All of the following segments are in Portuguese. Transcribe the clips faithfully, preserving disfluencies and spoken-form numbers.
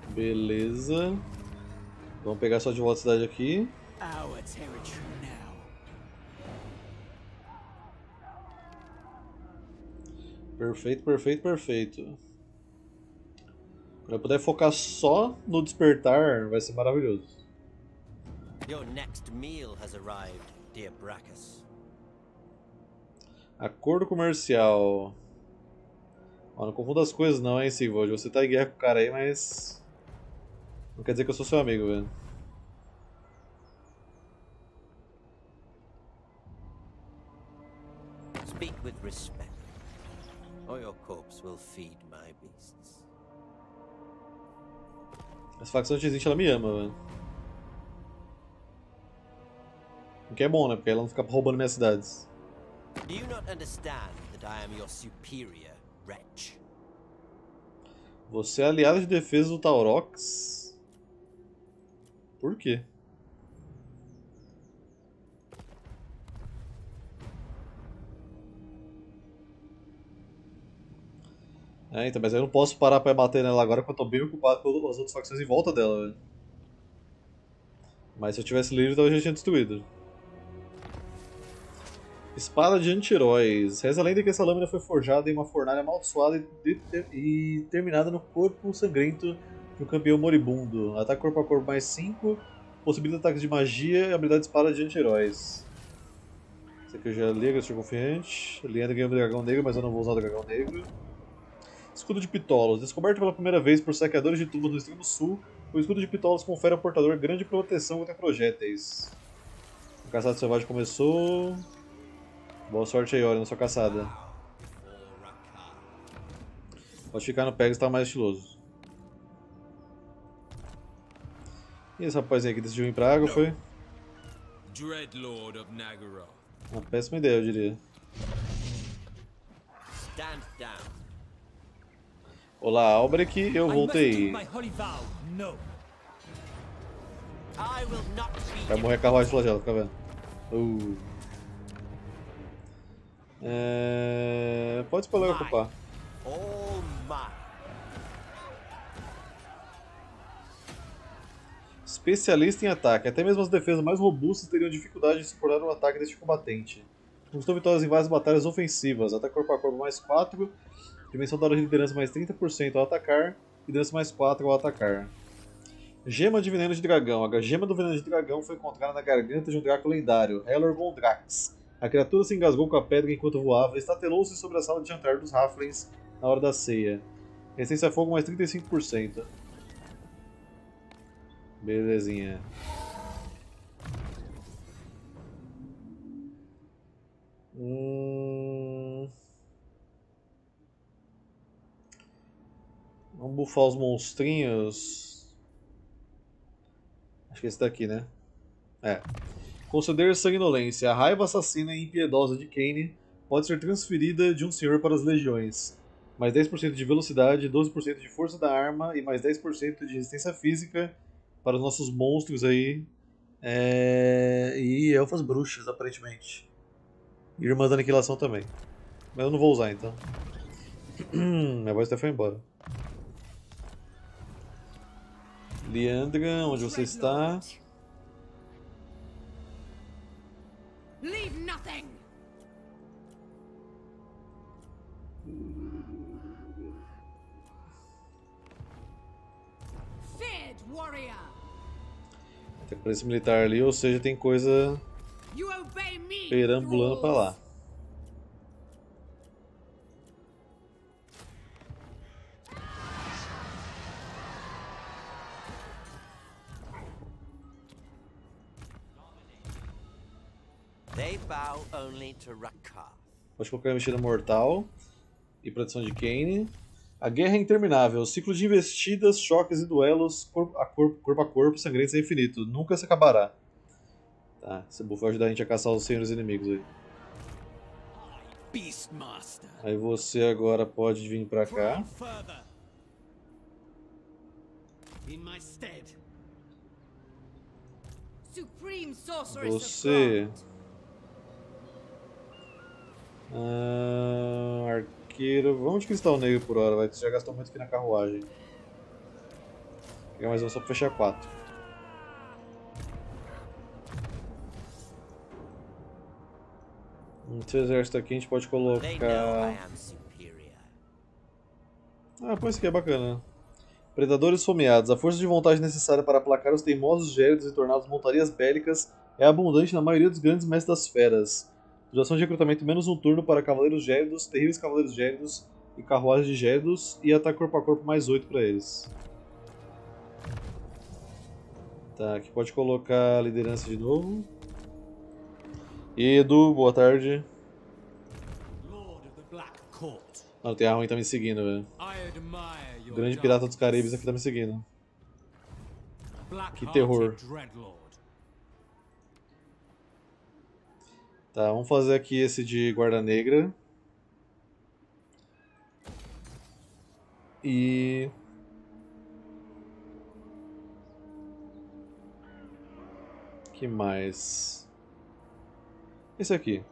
Beleza. Vamos pegar só de volta a cidade aqui. Our territory now. Perfeito, perfeito, perfeito. Quando eu puder focar só no despertar, vai ser maravilhoso. Your next meal has arrived, dear Brachus. Acordo comercial. Ó, não confunda as coisas não, hein, Sigvald. Você tá em guerra com o cara aí, mas... não quer dizer que eu sou seu amigo, velho. Speak with respect, or your corpse will feed my beasts. Essa facção de Existe, ela me ama, velho. O que é bom, né? Porque ela não fica roubando minhas cidades. Do you not understand that I am your superior, wretch? Você é aliado de defesa do Taurox? Por quê? É, então, mas eu não posso parar pra bater nela agora porque eu tô bem ocupado com as outras facções em volta dela, velho. Mas se eu tivesse livre, talvez eu já tinha destruído. Espada de anti-heróis. Reza a lenda que essa lâmina foi forjada em uma fornalha amaldiçoada e, de, e terminada no corpo sangrento de um campeão moribundo. Ataque corpo a corpo mais cinco, possibilita ataques de magia e habilidade de espada de anti-heróis. Esse aqui eu já li, eu sou confiante. Leandro ganhou o dragão negro, mas eu não vou usar o dragão negro. Escudo de Pitolos. Descoberto pela primeira vez por saqueadores de tumbas no extremo sul, o escudo de Pitolos confere ao portador grande proteção contra projéteis. A caçada selvagem começou. Boa sorte aí, olha, na sua caçada. Pode ficar no Pegasus, tá mais estiloso. E esse rapazinho aqui decidiu ir pra água, foi? Dreadlord of Nagaroth. Uma péssima ideia, eu diria. Stand down. Olá, Albrecht, eu voltei. I must keep my holy vow. No. I will not be. Vai morrer a carruagem de flagelo, fica vendo. Uh. É... Pode spoiler ocupar. All mine. Especialista em ataque. Até mesmo as defesas mais robustas teriam dificuldade de suportar o ataque deste combatente. Conquistou vitórias em várias batalhas ofensivas. Ataque corpo a corpo mais quatro. Dimensão da hora de liderança mais trinta por cento ao atacar. Liderança mais quatro ao atacar. Gema de veneno de dragão. A gema do veneno de dragão foi encontrada na garganta de um Draco lendário, Helor Goldrax. A criatura se engasgou com a pedra enquanto voava e estatelou-se sobre a sala de jantar dos Halflings na hora da ceia. Resistência a fogo mais trinta e cinco por cento. Belezinha. Hum... Vamos bufar os monstrinhos. Acho que esse daqui, né? É. Conceder sanguinolência. A raiva assassina e impiedosa de Kaine pode ser transferida de um senhor para as legiões. Mais dez por cento de velocidade, doze por cento de força da arma e mais dez por cento de resistência física para os nossos monstros aí. É... E elfas bruxas, aparentemente. E irmãs da aniquilação também. Mas eu não vou usar então. Minha voz até foi embora. Leandra, onde você está? Leave nothing. Feared warrior. Tem polícia militar ali, ou seja, tem coisa You obey me. perambulando pra lá. They bow only to Rakar. Pode colocar a mexida mortal e proteção de Kaine. A guerra é interminável, ciclo de investidas, choques e duelos corpo a corpo, corpo, a corpo sangrentos é infinito, nunca se acabará. Tá, esse buff vai ajudar a gente a caçar os senhores inimigos aí. Beastmaster. Aí você agora pode vir pra cá. Further. In my stead. Supreme sorceress Você. of God. Ah, arqueiro. Vamos de cristal negro por hora, vai. Você já gastou muito aqui na carruagem. pegar mais uma só pra fechar quatro. Esse exército aqui a gente pode They know I colocar... am superior. Ah, pô, esse aqui é bacana. Predadores fomeados. A força de vontade necessária para aplacar os teimosos gélidos e torná-los montarias bélicas é abundante na maioria dos grandes mestres das feras. Duração de recrutamento menos um turno para cavaleiros gélidos, terríveis cavaleiros gélidos e carruagens de gélidos, e ataque corpo a corpo mais oito para eles. Tá, aqui pode colocar a liderança de novo. E Edu, boa tarde. Lord of the Black Court, Mano, tem a ruim tá me seguindo, velho. I admire O your grande pirata dos darkness. Caribes aqui tá me seguindo. Black-hearted terror. Dreadlord. Tá, vamos fazer aqui esse de guarda negra. E... que mais? Esse aqui.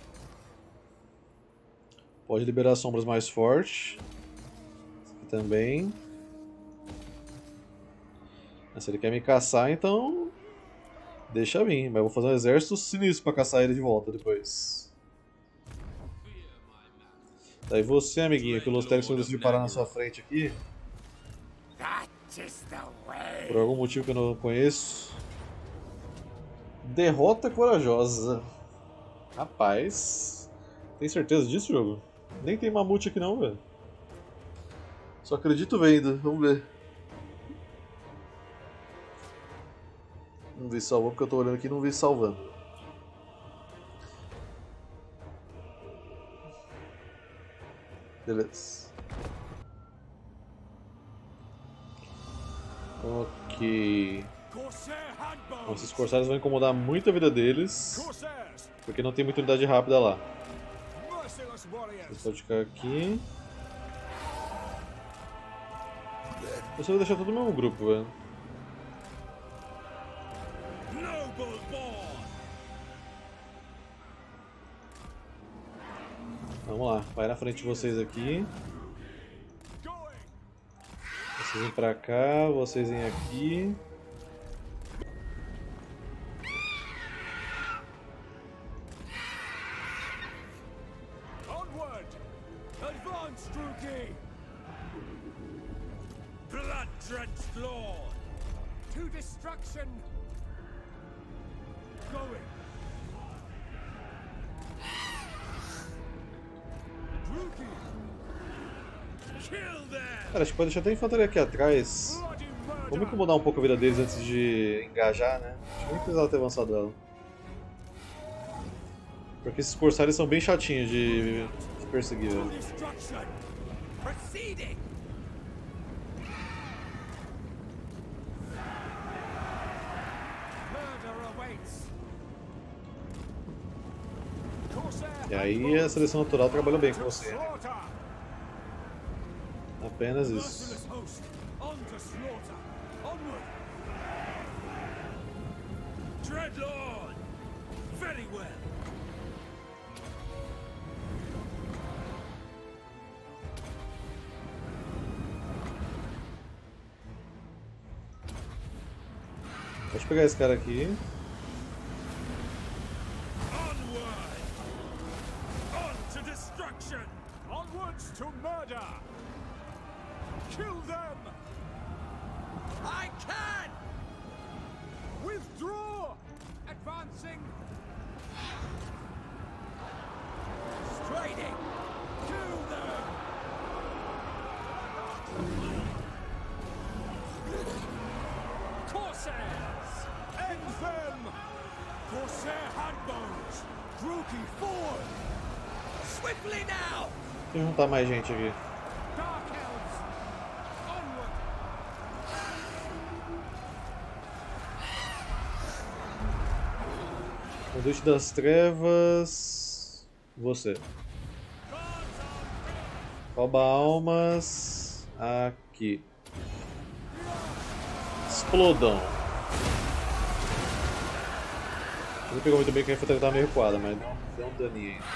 Pode liberar sombras mais fortes. Esse aqui também. Se ele quer me caçar, então... deixa vir, mas eu vou fazer um exército sinistro pra caçar ele de volta depois. Daí você, amiguinho, que o Los Tex decidiu parar na sua frente aqui. Por algum motivo que eu não conheço. Derrota corajosa. Rapaz. Tem certeza disso, jogo? Nem tem mamute aqui não, velho. Só acredito vendo, vamos ver. Não vi salvando porque eu tô olhando aqui e não vi salvando. Beleza. Ok. Bom, esses corsários vão incomodar muito a vida deles. Porque não tem muita unidade rápida lá. Você pode ficar aqui. Eu só vou deixar todo o mesmo grupo, velho. Vamos lá, vai na frente de vocês aqui. Vocês vêm pra cá, vocês vêm aqui. Onward! Advance, Druki! Blood-drenched lord! To destruction! Going! Druki! Kill them! Cara, acho que pode deixar até a infantaria aqui atrás. Bloody Vamos murder! incomodar um pouco a vida deles antes de engajar, né? Acho que nem precisava ter avançado ela. Porque esses corsários são bem chatinhos de, de perseguir, To velho. destruction! Proceeding! Murder awaits! Corsair E aí a seleção natural trabalha bem com você. slaughter! Apenas isso. Merciless host, on to slaughter! Onward! Dreadlord! Very well! Pode pegar esse cara aqui. Onward! On to destruction! Onwards to murder! Kill them! I can! Withdraw! Advancing! Striding! Kill them! Corsairs! End them! Corsair handbows! Druki forward! Swiftly now! Deixa eu juntar mais gente aqui. Dark Elves! Onward! Conduite das Trevas. Você. Rouba almas. Aqui. Explodão. Não pegou muito bem que a infantaria estava meio recuada, mas deu um, deu um daninho ainda.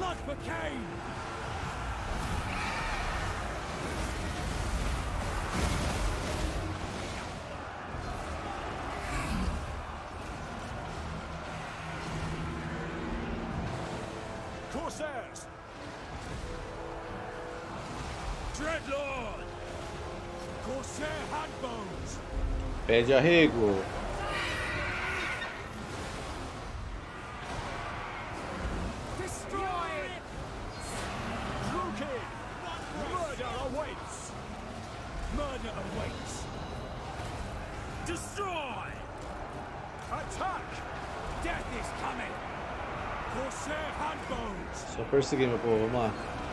Blood for Cain! Corsairs! Dreadlord! Corsair handbones! Pede arrego. Destroy it! Druki! Murder awaits! Murder awaits! Destroy! Attack! Death is coming! Corsair handbones! Só perseguir, meu povo, vamos lá.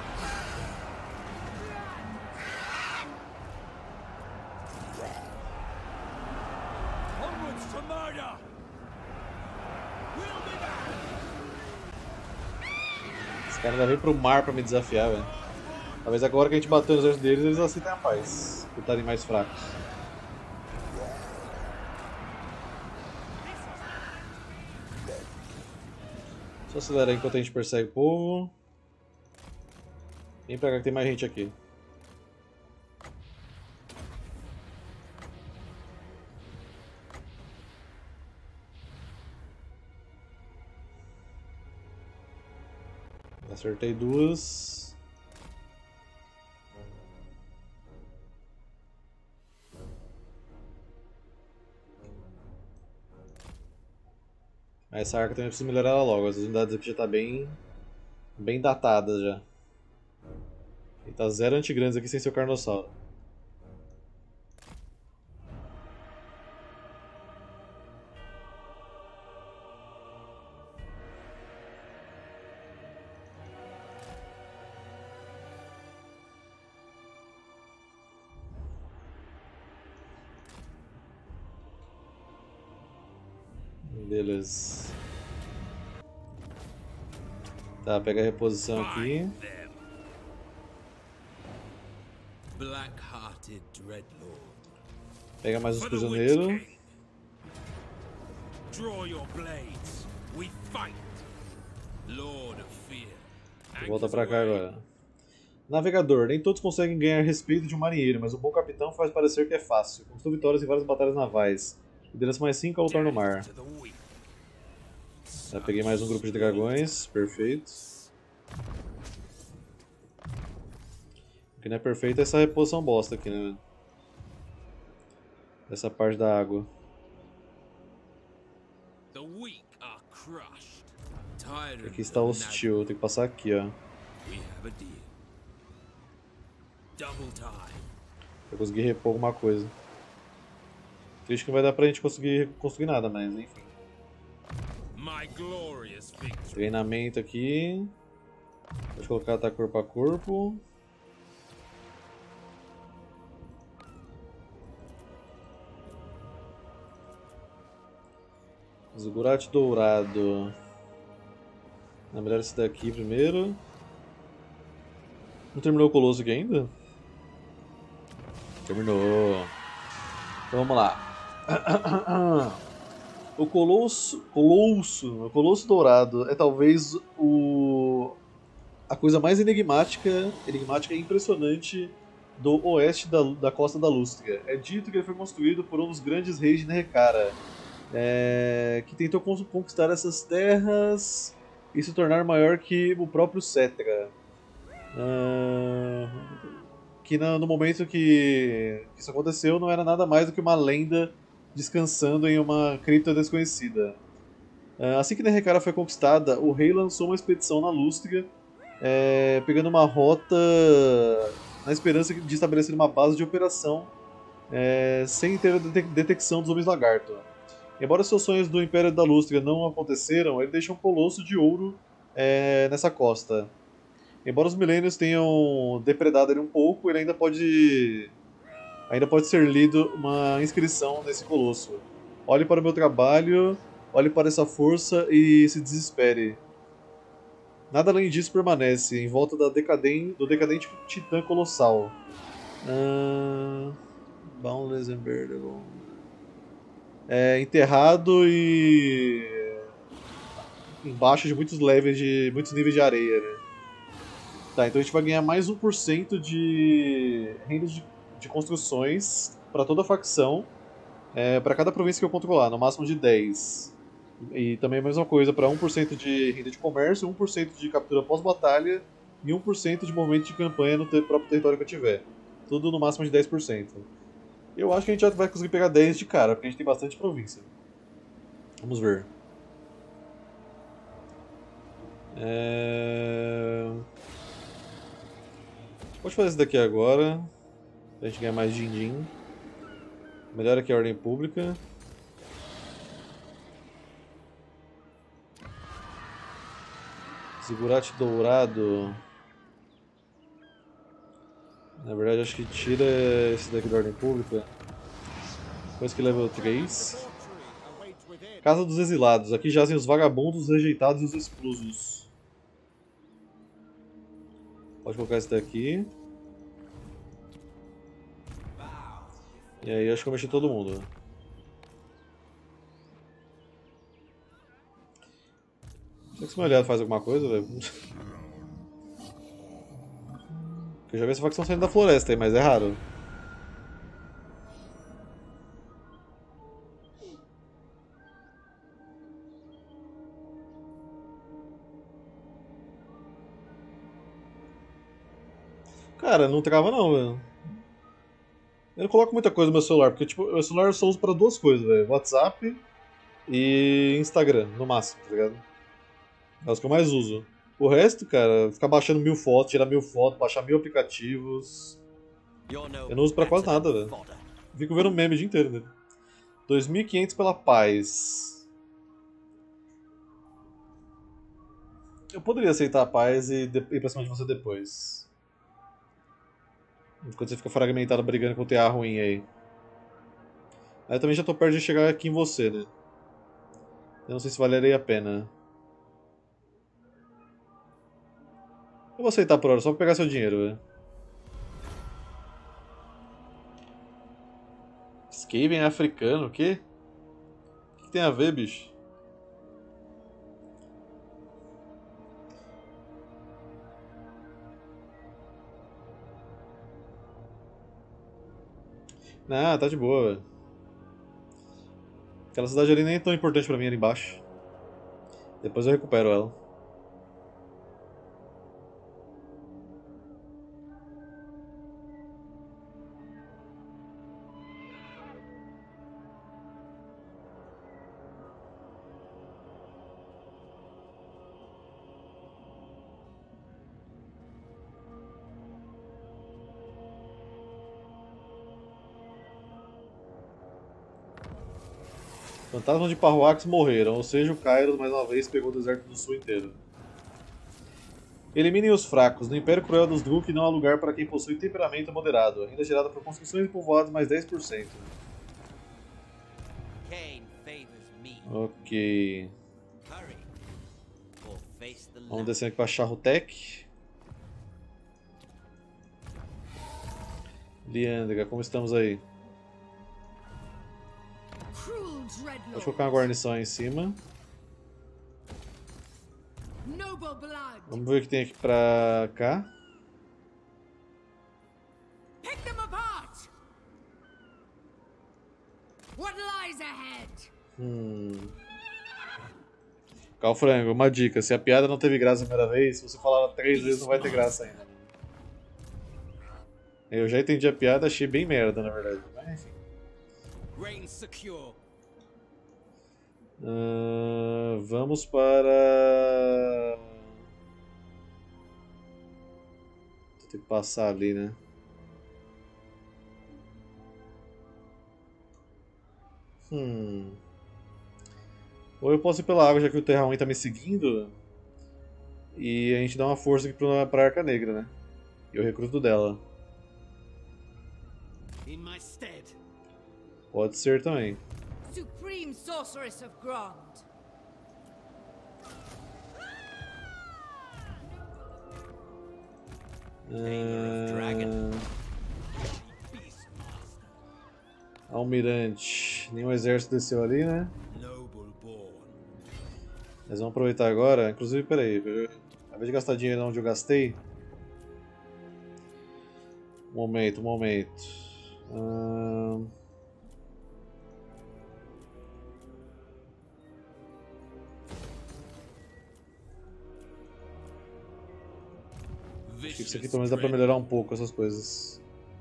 Onwards to murder! We'll be back! Esse cara ainda vem pro mar pra me desafiar, velho. Talvez agora que a gente bateu nos olhos deles, eles aceitem a paz. Por estarem mais fracos. Só acelera aí enquanto a gente persegue o povo. Vem pra cá que tem mais gente aqui. Acertei duas. Essa arca também precisa melhorar ela logo. As unidades aqui já tá bem, bem datadas já. E tá zero antigrandes aqui sem seu carnossauro. Beleza. Tá, pega a reposição aqui. Black-hearted Dreadlord. Pega mais uns prisioneiros. Draw your blades. We fight. Lord of Fear. Volta pra cá agora. Navegador. Nem todos conseguem ganhar respeito de um marinheiro, mas um bom capitão faz parecer que é fácil. Conquistou vitórias em várias batalhas navais. Liderança mais cinco ao lutar no mar. Já peguei mais um grupo de dragões. Perfeito. O que não é perfeito é essa reposição bosta aqui, né? Essa parte da água. Aqui está hostil, tem que passar aqui, ó. Eu consegui repor alguma coisa. Triste que não vai dar pra gente conseguir construir nada, mas enfim. Treinamento aqui. Pode colocar ataque corpo a corpo. Zigurate dourado. É melhor esse daqui primeiro. Não terminou o colosso aqui ainda? Terminou. Então vamos lá. O Colosso, Colosso, o Colosso Dourado é talvez o a coisa mais enigmática, enigmática e impressionante do oeste da, da costa da Lústria. É dito que ele foi construído por um dos grandes reis de Nerekara, é, que tentou conquistar essas terras e se tornar maior que o próprio Cetra. Uh, que no, no momento que, que isso aconteceu não era nada mais do que uma lenda descansando em uma cripta desconhecida. Uh, assim que Nerekara foi conquistada, o rei lançou uma expedição na Lústria, é, pegando uma rota na esperança de estabelecer uma base de operação é, sem ter a detecção dos Homens Lagarto. Embora seus sonhos do Império da Lústria não aconteceram, ele deixou um colosso de ouro é, nessa costa. Embora os milênios tenham depredado ele um pouco, ele ainda pode ainda pode ser lido uma inscrição nesse colosso. Olhe para o meu trabalho, olhe para essa força e se desespere. Nada além disso permanece, em volta da decaden do decadente titã colossal. Uh... Boundless and Bearable. É, enterrado e embaixo de muitos levels de muitos níveis de areia, né? Tá, então a gente vai ganhar mais um por cento de renda de, de construções para toda a facção, é, para cada província que eu controlar, no máximo de dez. E também a mesma coisa para um por cento de renda de comércio, um por cento de captura pós-batalha e um por cento de movimento de campanha no te- próprio território que eu tiver. Tudo no máximo de dez por cento. Eu acho que a gente já vai conseguir pegar dez de cara, porque a gente tem bastante província. Vamos ver. É... Pode fazer isso daqui agora, pra gente ganhar mais din-din. Melhora aqui a ordem pública. Zigurate dourado. Na verdade acho que tira esse daqui da ordem pública. Depois que level três. Casa dos exilados. Aqui jazem os vagabundos, os rejeitados e os exclusos. Pode colocar esse daqui. E aí acho que eu mexi todo mundo. Será que esse meu aliado faz alguma coisa, velho? Eu já vi essa facção saindo da floresta aí, mas é raro. Cara, não trava não, velho. Eu não coloco muita coisa no meu celular, porque tipo, o celular eu só uso pra duas coisas, velho. WhatsApp e Instagram, no máximo, tá ligado? É os que eu mais uso. O resto, cara, ficar baixando mil fotos, tirar mil fotos, baixar mil aplicativos. Eu não uso pra quase nada, velho. Fico vendo meme o dia inteiro, né? dois mil e quinhentos pela paz. Eu poderia aceitar a paz e ir pra cima de você depois. Enquanto você fica fragmentado brigando com o T A ruim aí. Aí eu também já tô perto de chegar aqui em você, né? Eu não sei se valeria a pena. Eu vou aceitar por hora, só pra pegar seu dinheiro, velho. Skaven é africano, o quê? O que tem a ver, bicho? Ah, tá de boa, velho. Aquela cidade ali nem é tão importante pra mim ali embaixo. Depois eu recupero ela. Fantasmas de Parroax morreram, ou seja, o Kairos mais uma vez pegou o deserto do sul inteiro. Eliminem os fracos. No Império Cruel dos Druk não há lugar para quem possui temperamento moderado. Renda gerada por construções e povoados mais dez por cento. Ok. Vamos descer aqui para Charrotec. Liandra, como estamos aí? Vou colocar uma guarnição aí em cima. Vamos ver o que tem aqui pra cá. Hum. Calfrango, uma dica. Se a piada não teve graça a primeira vez, se você falar três vezes não vai ter graça ainda. Eu já entendi a piada, achei bem merda, na verdade. Mas enfim. Uh, vamos para... Vou ter que passar ali, né? Hum... Ou eu posso ir pela água, já que o Terra ruim tá me seguindo. E a gente dá uma força aqui pra, pra Arca Negra, né? E eu recruto dela. Pode ser também. Supreme Sorceress of Grond. Uh... Almirante. Nenhum exército desceu ali, né? Mas vamos aproveitar agora. Inclusive, peraí. Ao invés de gastar dinheiro onde eu gastei, Momento, momento. Hum... Acho que isso aqui pelo menos dá pra melhorar um pouco essas coisas.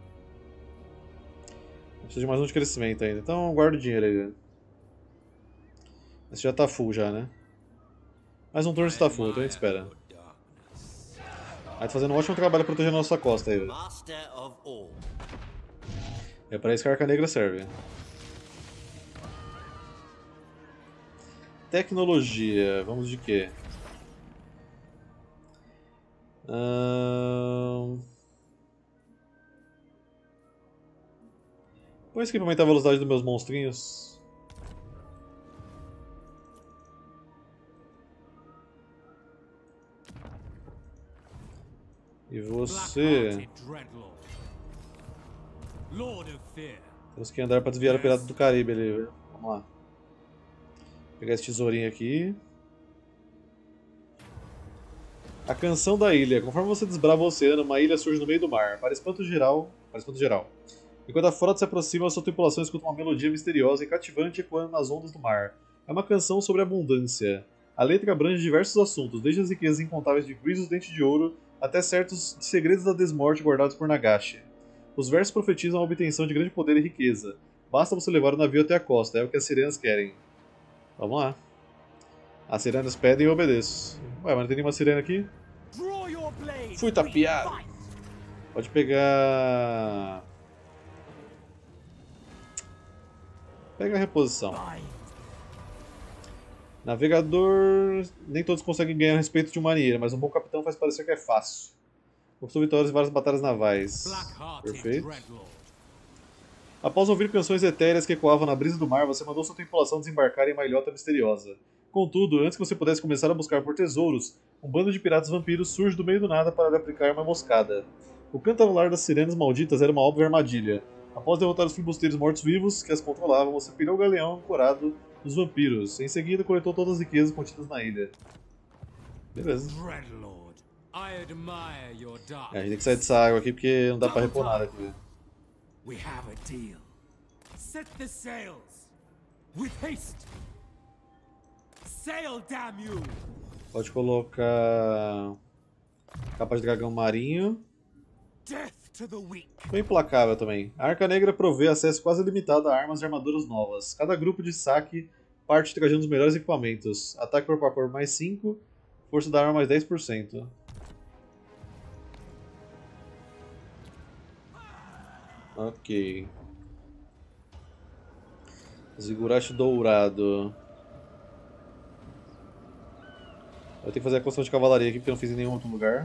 Preciso de mais um de crescimento ainda. Então guarda o dinheiro aí. Esse já tá full já, né? Mais um turno está full, então a gente espera. Aí tá fazendo um ótimo trabalho protegendo a nossa costa aí, velho. É pra isso que a Arca Negra serve. Tecnologia, vamos de quê? Hum... Põe isso aqui pra aumentar a velocidade dos meus monstrinhos. E você... Temos que andar pra desviar o pirata do Caribe ali, velho. Vamos lá. Vou pegar esse tesourinho aqui. A canção da ilha. Conforme você desbrava o oceano, uma ilha surge no meio do mar. Para espanto geral... Para espanto geral. Enquanto a frota se aproxima, a sua tripulação escuta uma melodia misteriosa e cativante ecoando nas ondas do mar. É uma canção sobre abundância. A letra abrange diversos assuntos, desde as riquezas incontáveis de Grisos Dente de Ouro até certos segredos da desmorte guardados por Nagashi. Os versos profetizam a obtenção de grande poder e riqueza. Basta você levar o navio até a costa, é o que as sirenas querem. Vamos lá. As sirenas pedem e eu obedeço. Ué, mas não tem nenhuma sirena aqui? Fui tapeado. Pode pegar... Pega a reposição. Navegador... Nem todos conseguem ganhar respeito de uma ilha, mas um bom capitão faz parecer que é fácil. Conquistou vitórias em várias batalhas navais. Perfeito. Após ouvir canções etéreas que ecoavam na brisa do mar, você mandou sua tripulação desembarcar em uma ilhota misteriosa. Contudo, antes que você pudesse começar a buscar por tesouros, um bando de piratas vampiros surge do meio do nada para lhe aplicar uma emboscada. O cantarolar das sirenas malditas era uma óbvia armadilha. Após derrotar os filibusteiros mortos-vivos que as controlavam, você pirou o galeão ancorado dos vampiros. Em seguida, coletou todas as riquezas contidas na ilha. Beleza. É, a gente tem que sair dessa água aqui porque não dá pra repor nada aqui. We have a deal. Set the sails. With haste. Sail, damn you. Pode colocar capa de dragão marinho. Death to the weak. Foi implacável também. A Arca Negra provê acesso quase ilimitado a armas e armaduras novas. Cada grupo de saque parte trajando os melhores equipamentos. Ataque corpo a corpo mais cinco, força da arma mais dez por cento. Ok. Zigurashi dourado. Eu tenho que fazer a construção de cavalaria aqui porque eu não fiz em nenhum outro lugar.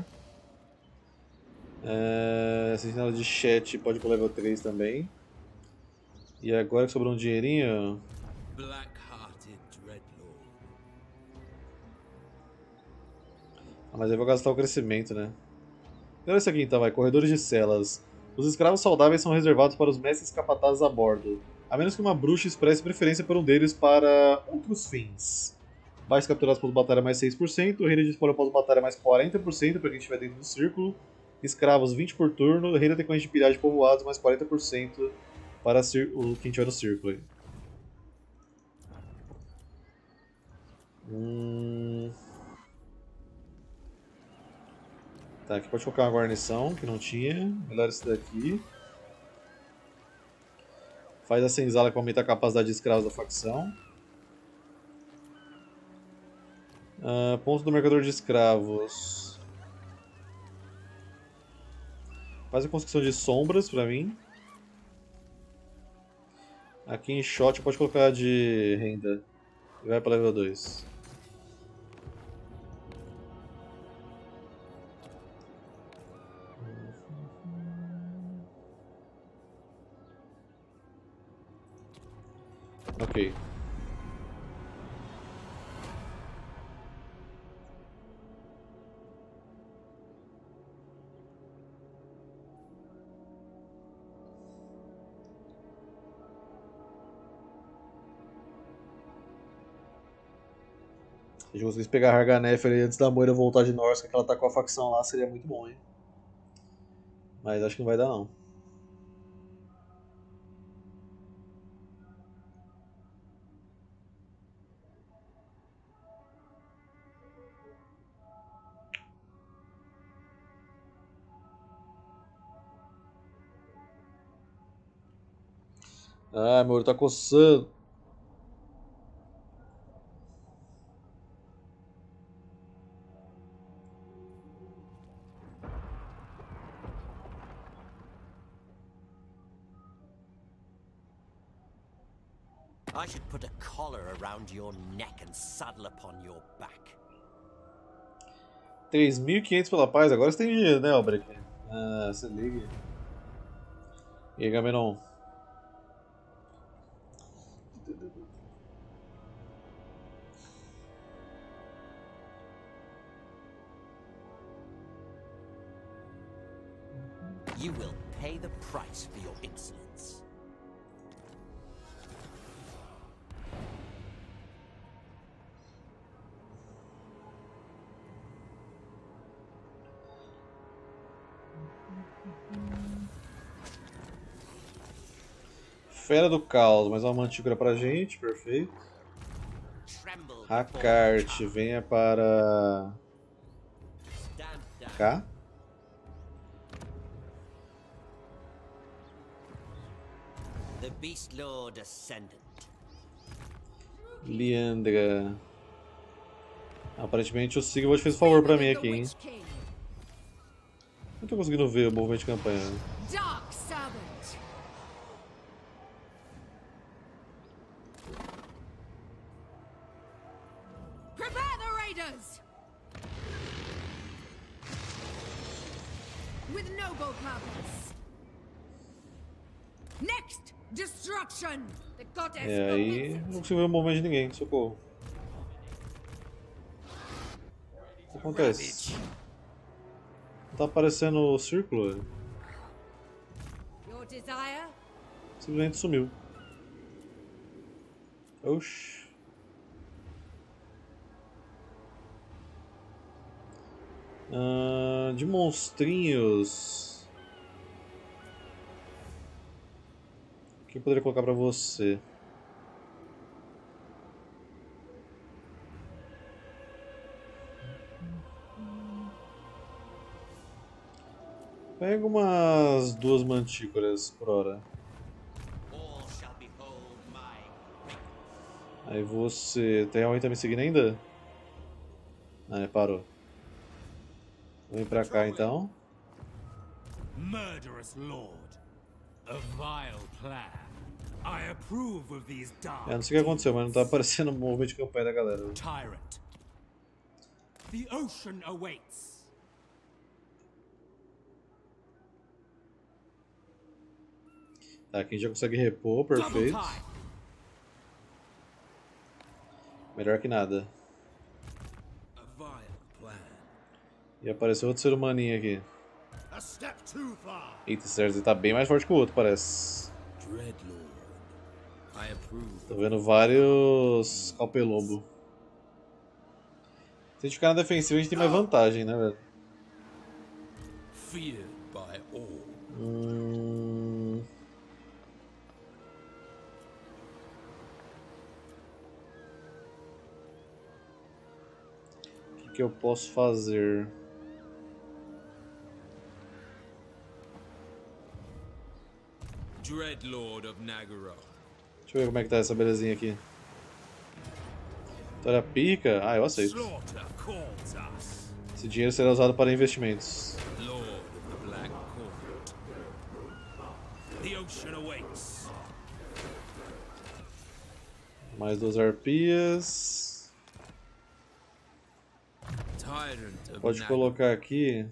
É... Sentinela de chat pode ir pro level três também. E agora que sobrou um dinheirinho. Ah, mas eu vou gastar o crescimento, né? Olha isso aqui então, vai. Corredores de celas. Os escravos saudáveis são reservados para os mestres capatazes a bordo, a menos que uma bruxa expresse preferência por um deles para outros fins. Baixos capturados após batalha mais seis por cento, reina de espólio após batalha mais quarenta por cento para quem estiver dentro do círculo, escravos vinte por turno, reina decorrente de pilhagem de povoados mais quarenta por cento para o quem estiver no círculo. Hum... Tá, aqui pode colocar uma guarnição, que não tinha. Melhor esse daqui. Faz a senzala que aumenta a capacidade de escravos da facção. Uh, ponto do mercador de escravos. Faz a construção de sombras pra mim. Aqui em shot pode colocar de renda. E vai pra level dois. Ok. Se a gente conseguisse pegar a Harganefer antes da Moira voltar de Norsca, que ela tá com a facção lá, seria muito bom, hein? Mas acho que não vai dar não. Ah, meu olho tá coçando. I should put a collar around your neck and saddle upon your back. três mil e quinhentos pela paz, agora você tem dinheiro, né, Albrecht? Ah, se liga. E aí, Gamenon? You will pay the price for your insolence. Fera do Caos, mais uma mantícora pra gente, perfeito. Hakart, venha para cá. The Beast Lord Ascendant. Liandra. Aparentemente o Sigvald fez favor pra mim aqui, hein? Não tô conseguindo ver o movimento de campanha. Dark Servant. Prepare the raiders. With noble purpose. Next destruction. The goddess É, aí não consigo ver o movimento de ninguém, socorro. O que acontece? Não tá aparecendo o círculo? Your desire? Simplesmente sumiu. Oxi. Ah, de monstrinhos. O que eu poderia colocar pra você? Pega umas duas mantícoras por hora. Aí você... Tem alguém tá me seguindo ainda? Ah, é, parou. Vem pra cá então. Murderous Lord. A vile plan. I approve of these dark Eu não sei o que aconteceu, mas não tá aparecendo o movimento de campanha da galera. tyrant. The ocean awaits. Tá, aqui a gente já consegue repor, perfeito. Double time. Melhor que nada. A vile plan. E apareceu outro ser humaninho aqui. A step too far. Eita, esse Cersei tá bem mais forte que o outro, parece. Dreadlord. I approve. Tô vendo vários calpelobo. Se a gente ficar na defensiva, a gente tem mais vantagem, né, velho? Feared by all. Hum... O que, que eu posso fazer? Dreadlord of Nagaroth. Deixa eu ver como é que tá essa belezinha aqui. Vitória pica? Ah, eu aceito. Slaughter calls us. Esse dinheiro será usado para investimentos. Lord of the Black Court. The ocean awaits. Mais duas arpias. Tyrant of Pode Nagaroth. colocar aqui.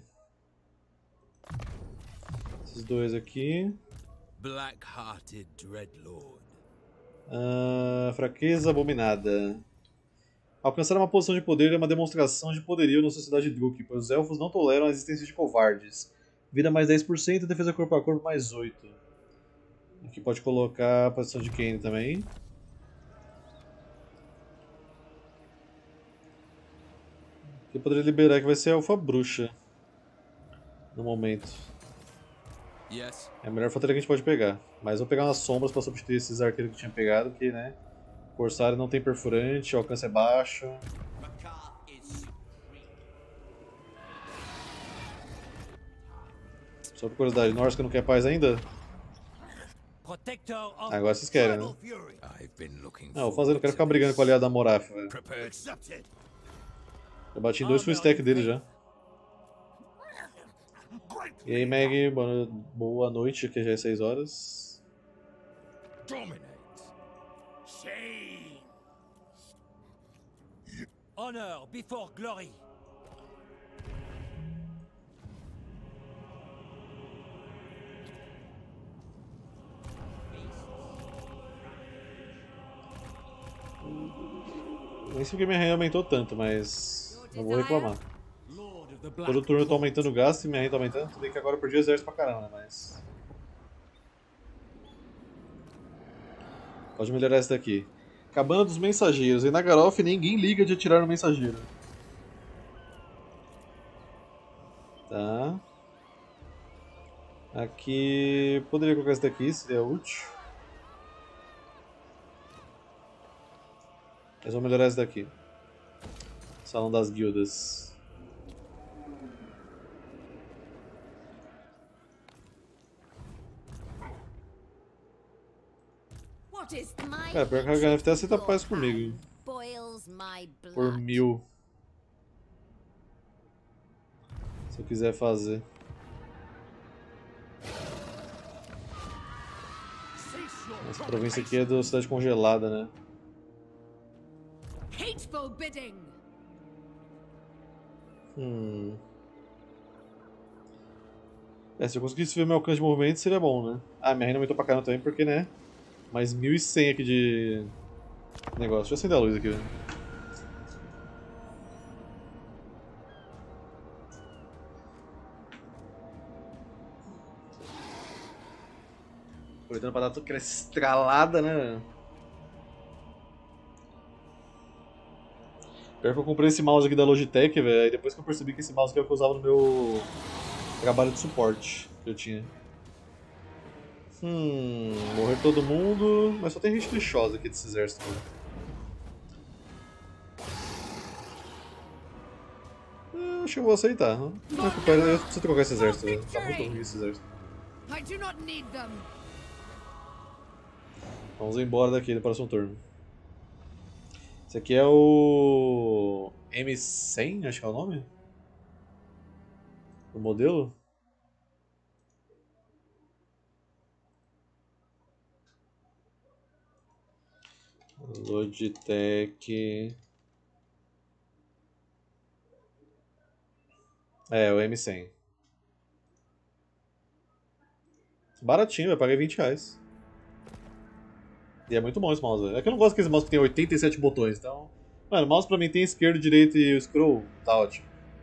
Esses dois aqui. Black-hearted Dreadlord. Ah, fraqueza abominada. Alcançar uma posição de poder é uma demonstração de poderio na sociedade Druk, pois os elfos não toleram a existência de covardes. Vida mais dez por cento, defesa corpo a corpo mais oito. Aqui pode colocar a posição de Kane também. Aqui eu poderia liberar que vai ser a Elfa Bruxa. No momento. Yes. É a melhor fantasia que a gente pode pegar. Mas vou pegar umas sombras para substituir esses arqueiros que tinha pegado, que, né? Corsário não tem perfurante, o alcance é baixo. Makar is supreme. Só por curiosidade, Norsca não quer paz ainda? Protector of Agora vocês querem, né? Tribal Fury. I've been looking Não, vou fazer, não quero ficar brigando com o aliado da Moraph, velho. Prepared. Accepted. Eu bati em dois full stack dele já. E aí, Meg, boa, boa noite, que já é seis horas. Dominate. Shame. Honor before glory. Nem sei porque minha renda aumentou tanto, mas não vou reclamar. Lord of the Black Todo turno eu tô aumentando o gasto e minha renda tá aumentando, tudo bem que agora eu perdi o exército pra caramba, mas... Pode melhorar essa daqui. Cabana dos Mensageiros. Em Nagaroth ninguém liga de atirar no mensageiro. Tá. Aqui... Poderia colocar esse daqui, seria útil. Mas vamos melhorar esse daqui. Salão das Guildas. Cara, pior que a H F T aceita paz comigo. Por mil. Se eu quiser fazer. Essa província aqui é da cidade congelada, né? Hateful bidding. Hum. É, se eu conseguisse ver meu alcance de movimento seria bom, né? Ah, minha renda aumentou pra caramba também, porque, né? Mais mil e cem aqui de negócio. Deixa eu acender a luz aqui, velho. Aproveitando pra dar toda aquela estralada, né? Pior que eu comprei esse mouse aqui da Logitech, velho, aí depois que eu percebi que esse mouse aqui é o que eu usava no meu trabalho de suporte que eu tinha. Hum, morrer todo mundo, mas só tem gente lixosa aqui desse exército. Né? Eu acho que eu vou aceitar. Não é culpa, eu preciso trocar esse exército, velho. Tá muito ruim esse exército. I do not need them. Vamos embora daqui no próximo turno. Esse aqui é o M cem, acho que é o nome? O modelo? Logitech. É, o M cem. Baratinho, eu paguei vinte reais. E é muito bom esse mouse. É que eu não gosto daqueles mouse que tem oitenta e sete botões, então... Mano, o mouse pra mim tem esquerdo, direito e o scroll, tá ótimo.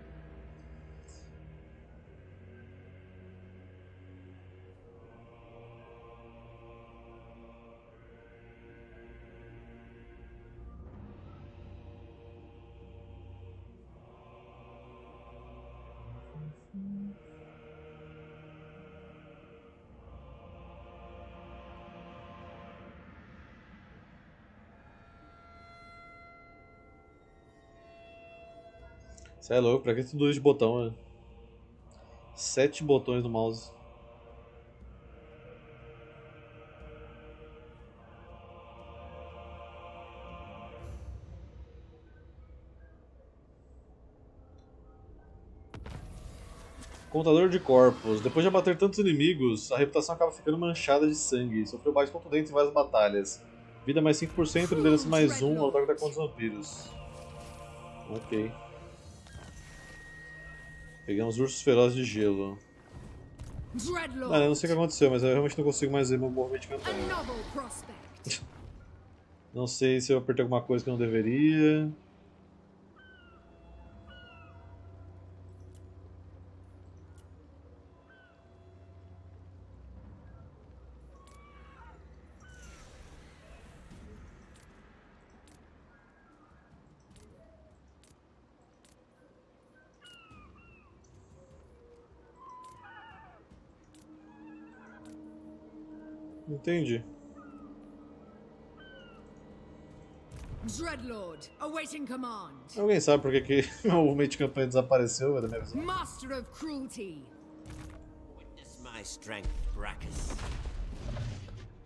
Você é louco, pra que tudo isso de botão, né? Sete botões no mouse. Contador de corpos. Depois de abater tantos inimigos, a reputação acaba ficando manchada de sangue. Sofreu baixo contundente em várias batalhas. Vida mais cinco por cento, liderança mais um, ao ataque contra os vampiros. Ok. Pegamos ursos ferozes de gelo. Ah, eu não sei o que aconteceu, mas eu realmente não consigo mais ver meu movimento de campanha. Não sei se eu apertei alguma coisa que eu não deveria. Entendi. Dreadlord, awaiting command. Alguém sabe por que, que meu movimento de campanha desapareceu da minha visão? Master of cruelty. Witness my strength, Brachus.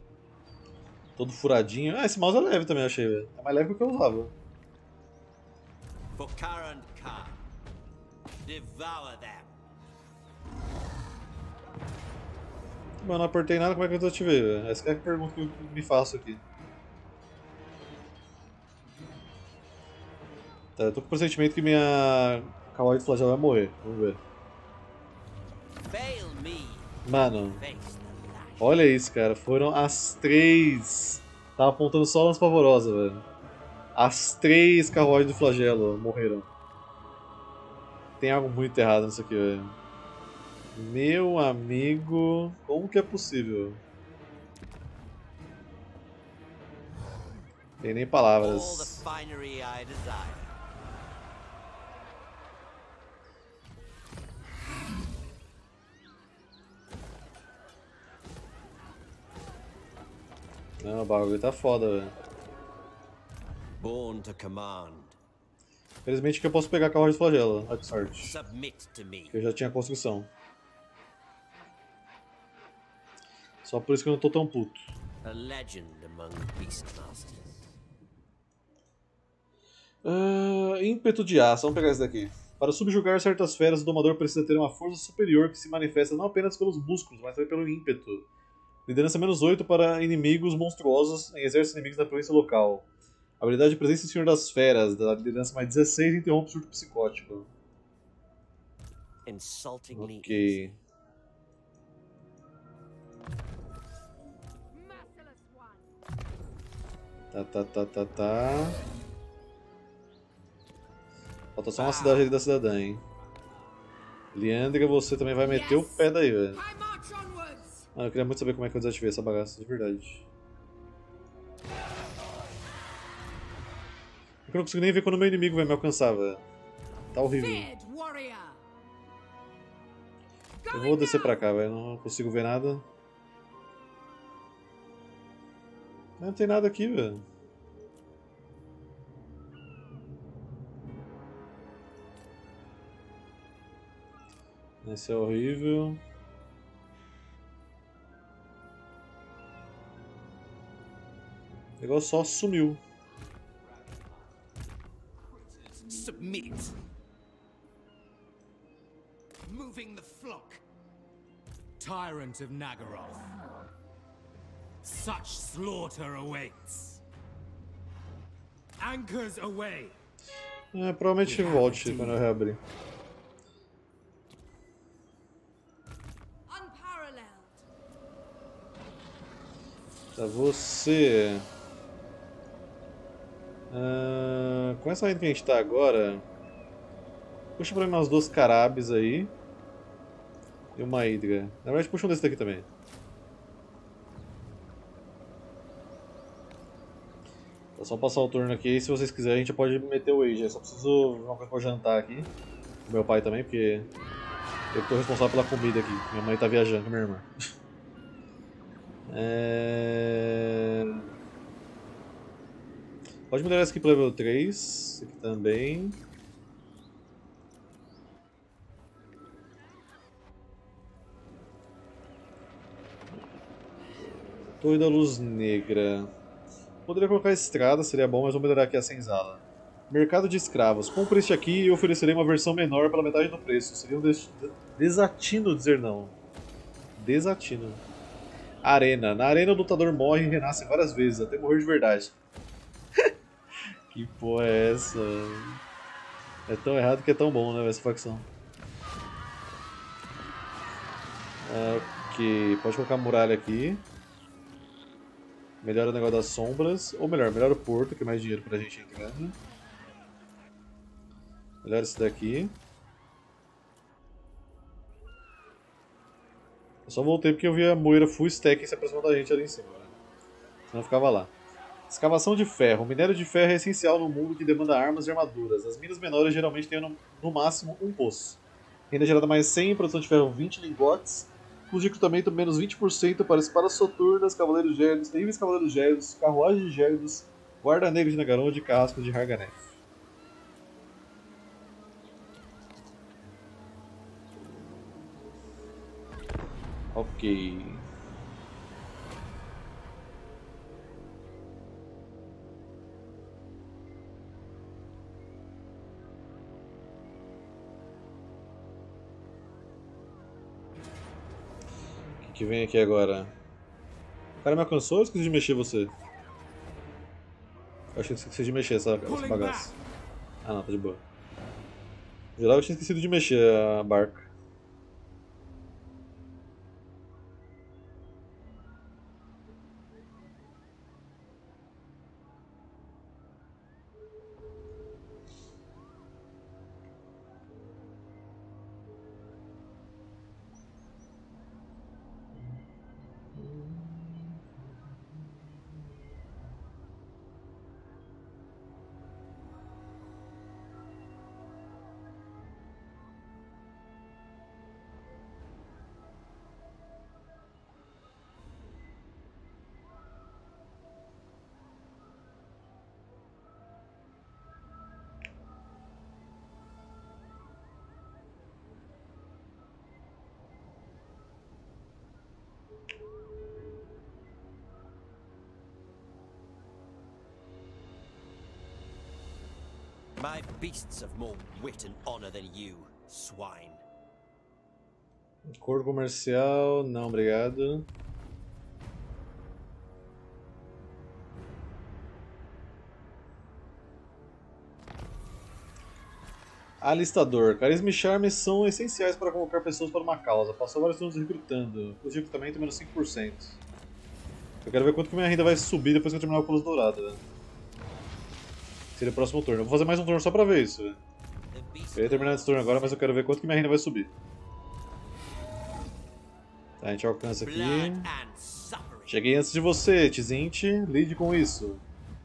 Todo furadinho. Ah, esse mouse é leve também, eu achei, velho. É mais leve que o que eu usava. For Karan Khan. Devour them. Mas eu não apertei nada, como é que eu desativei, velho? Essa é a pergunta que eu me faço aqui. Tá, eu tô com o pressentimento que minha Kawaii de flagelo vai morrer. Vamos ver. Fail me. Mano, Face the light. olha isso, cara. Foram as três. Tava apontando só nas pavorosas, velho. As três carruagens do flagelo morreram. Tem algo muito errado nisso aqui, velho. Meu amigo, como que é possível? Tem nem All the palavras. finery I desire. Não, o bagulho tá foda, velho. Born to command. Felizmente que eu posso pegar a carruagem do flagelo. Olha que sorte. Submit to me. Que eu já tinha construção. Só por isso que eu não tô tão puto. A legend among beastmasters. Ah, ímpeto de aço, vamos pegar esse daqui. Para subjugar certas feras, o domador precisa ter uma força superior que se manifesta não apenas pelos músculos, mas também pelo ímpeto. Liderança menos oito para inimigos monstruosos em exércitos inimigos da província local. Habilidade de presença em Senhor das Feras, da liderança mais dezesseis, interrompe o surto psicótico. Insultingly Ok. easy. Merciless one. Tá, tá, tá, tá, tá. Falta só uma cidade ali da cidadã, hein. Leandra, você também vai meter o pé daí, velho. I march onwards. Ah, eu queria muito saber como é que eu desativei essa bagaça, de verdade. Eu não consigo nem ver quando o meu inimigo vai me alcançar, velho. Tá horrível. Feared warrior. Eu vou descer pra cá, velho. Não consigo ver nada. Não tem nada aqui, velho. Esse é horrível. O negócio só sumiu. Submit. Moving the flock. Tyrant of Nagaroth. Such slaughter awaits. Anchors away. É, provavelmente volte quando eu reabrir. Unparalleled. Tá, você... Ah, com essa renda que a gente tá agora... Puxa pra mim umas duas carabes aí. E uma hidra. Na verdade, puxa um desse daqui também. É só passar o turno aqui e se vocês quiserem a gente pode meter o Age. Eu só preciso ver uma coisa pra jantar aqui. Com meu pai também, porque eu que tô responsável pela comida aqui. Minha mãe tá viajando com minha irmã. É... Pode melhorar esse aqui pro level três. Esse aqui também. Torre da Luz Negra. Poderia colocar estrada, seria bom, mas vou melhorar aqui a senzala. Mercado de escravos. Compre este aqui e oferecerei uma versão menor pela metade do preço. Seria um des desatino dizer não. Desatino. Arena. Na arena o lutador morre e renasce várias vezes, até morrer de verdade. Que porra é essa? É tão errado que é tão bom, né, essa facção. Ok, pode colocar muralha aqui. Melhora o negócio das sombras. Ou melhor, melhora o porto, que é mais dinheiro pra gente entrando. Melhora esse daqui. Eu só voltei porque eu vi a moira full stack se aproximando da gente ali em cima, né? Senão eu ficava lá. Escavação de ferro. O minério de ferro é essencial no mundo que demanda armas e armaduras. As minas menores geralmente têm no, no máximo um poço. Renda gerada mais cem, produção de ferro vinte lingotes. Custo de recrutamento menos vinte por cento para espadas soturnas, cavaleiros gélidos, terríveis cavaleiros gélidos, carruagens de gélidos, guarda negro de Nagaronde e carrascos de Harganeth. Ok. que vem aqui agora? O cara me alcançou ou eu esqueci de mexer você? Eu achei que esqueci de mexer essa, essa bagaça. Ah não, tá de boa. No geral eu tinha esquecido de mexer a barca. My beasts have more wit and honor than you, swine. Acordo comercial, não, obrigado. Alistador. Carisma e charme são essenciais para convocar pessoas para uma causa. Passou vários turnos recrutando. Custo de recrutamento menos cinco por cento. Eu quero ver quanto que minha renda vai subir depois que eu terminar o Pulos Dourado. Né? Seria o próximo turno. Eu vou fazer mais um turno só pra ver isso. Né? Eu ia terminar esse turno agora, mas eu quero ver quanto que minha renda vai subir. Tá, a gente alcança aqui. Cheguei antes de você, Tzint. Lide com isso.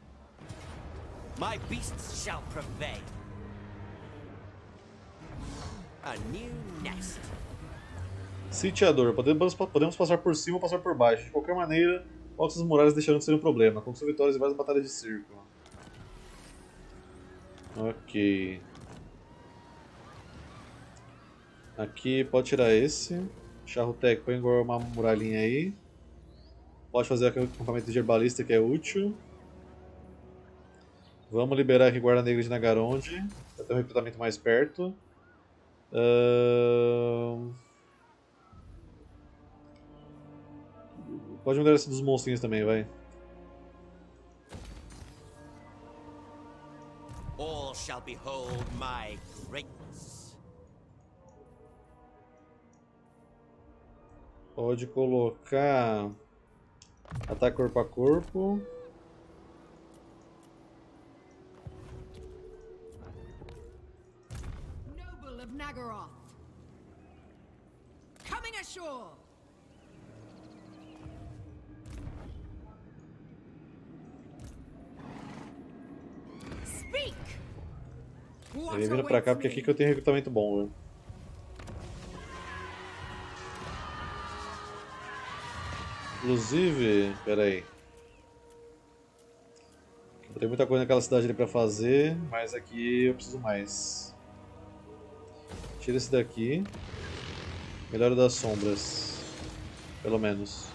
My beasts shall prevail. A new nest. Sitiador. Podemos, podemos passar por cima ou passar por baixo. De qualquer maneira, nossas muralhas deixarão de ser um problema. Conquistou vitórias em várias batalhas de circo. Ok. Aqui pode tirar esse. Charrutec, põe uma muralhinha aí. Pode fazer aqui um acampamento de herbalista que é útil. Vamos liberar aqui Guarda Negra de Nagaronde. Para ter um recrutamento mais perto. Uh... Pode mudar esse dos monstrinhos também, vai. All shall behold my greatness. Pode colocar ataque corpo a corpo. Noble of Nagaroth. Coming ashore. Speak. Ele vindo pra cá porque é aqui que eu tenho recrutamento bom, velho. Inclusive, pera aí. Tem muita coisa naquela cidade ali pra fazer, mas aqui eu preciso mais. Tira esse daqui. Melhora das sombras. Pelo menos.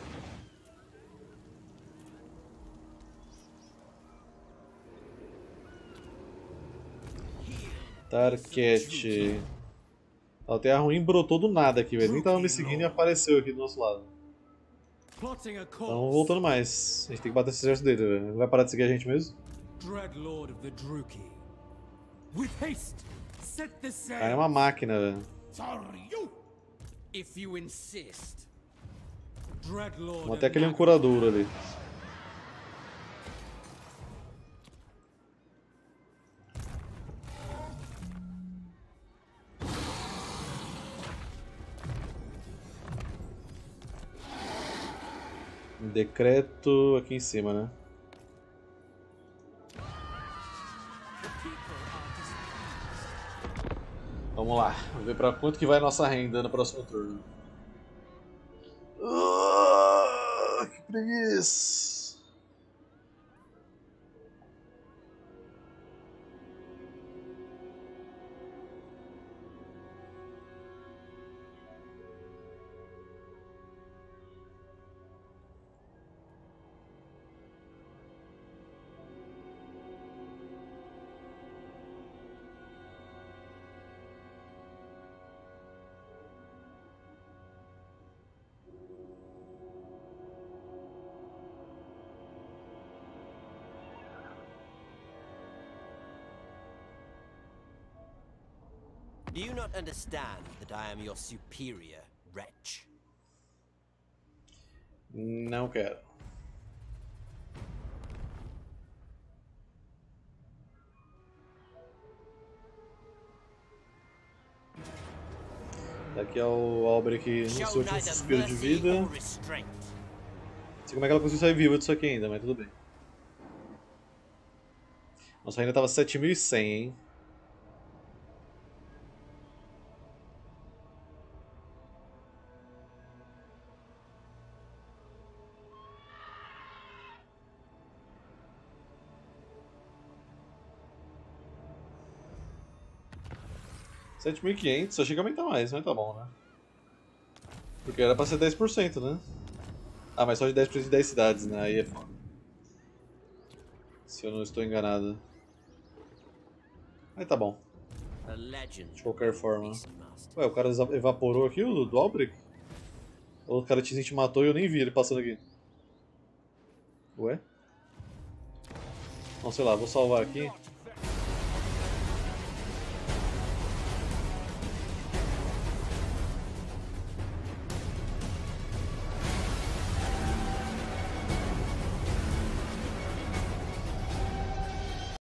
Tarket. A terra ruim brotou do nada aqui, velho. Nem tava me seguindo e apareceu aqui do nosso lado. Então voltando mais. A gente tem que bater esse exército dele, velho. Não vai parar de seguir a gente mesmo? Dreadlord of the Druki. With haste, set the sail. Cara, é uma máquina, velho. If you insist. Dreadlord. Vamos até aquele ancoradouro ali. Decreto aqui em cima, né? Vamos lá, vamos ver pra quanto que vai a nossa renda no próximo turno. Ah, que preguiça! Do you not understand that I am your superior, wretch? Não quero. Daqui é o Albrecht no seu Show último neither suspiro de mercy vida. or restraint. Não sei como é que ela conseguiu sair viva disso aqui ainda, mas tudo bem. Nossa, ainda tava sete mil e cem, hein? sete mil e quinhentos, achei que ia aumentar mais, mas tá bom, né? Porque era pra ser dez por cento, né? Ah, mas só de dez por cento de dez cidades, né? Aí é foda. Se eu não estou enganado. Mas tá bom. A legend. De qualquer forma. Beastmaster. Ué, o cara esa- evaporou aqui, o do Albrecht? Ou o cara te matou e eu nem vi ele passando aqui? Ué? Não, sei lá, vou salvar aqui.